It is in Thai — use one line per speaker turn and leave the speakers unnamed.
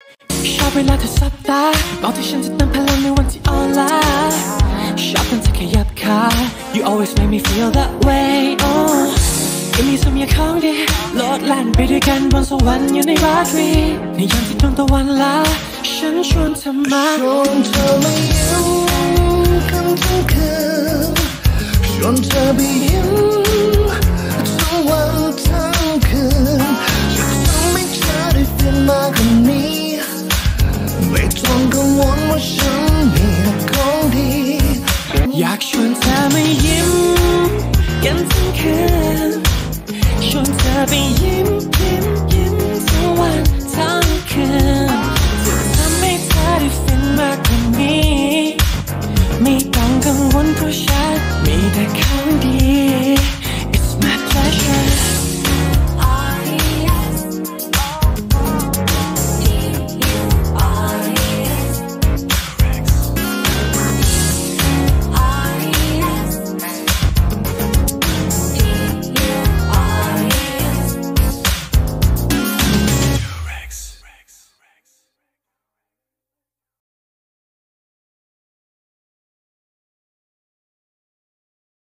ชอบเวลาเธอสบตามองที่ฉันจะเติมพลังในวันที่อ่อนล้าชอบตอนเธอขยับขา You always make me feel that way oh ยังมีสมยาของดีโลดแล่นไปด้วยกันบนสวรรค์อยู่ในราตรีในยามที่ดวงตะวันลาฉันชวนเธอมา
ชวนเธอมายิ้มกันทั้งคืนชวนเธอไปยิ้มทั้งวันทั้งคืนจะทำให้เธอได้ฟินมากกว่านี้